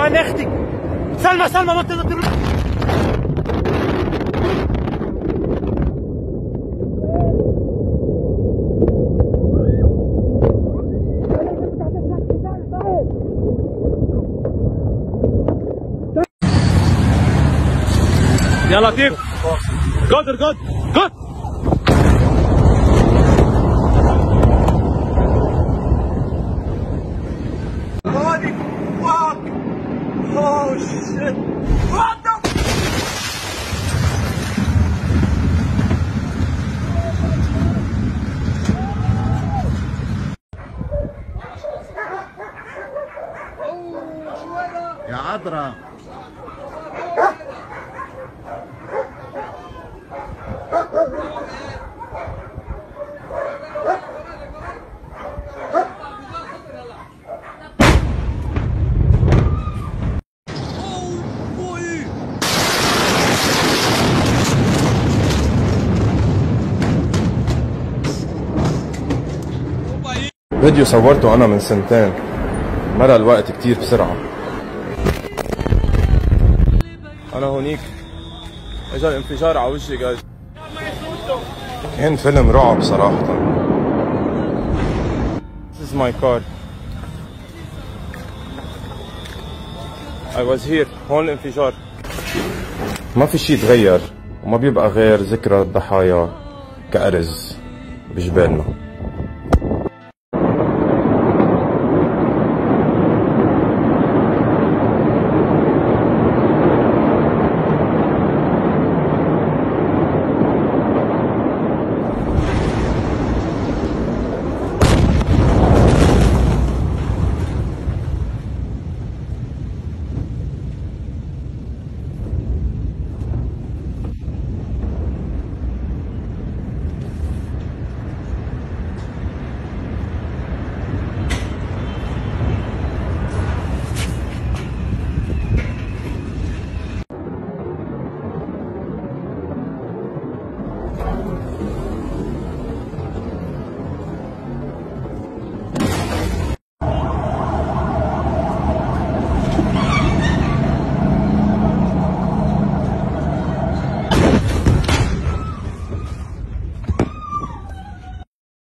عند اختك. سلمى سلمى ما تقدر. يا لطيف قدر قدر قدر. Holy fuck! Oh shit! What the? يا عذرا فيديو صورته أنا من سنتين، مرق الوقت كتير بسرعة. أنا هونيك إجا الانفجار على وجهي جايز. كان فيلم رعب صراحة. This is my car. I was here. هون الانفجار. ما في شي تغير وما بيبقى غير ذكرى الضحايا كأرز بجبالنا.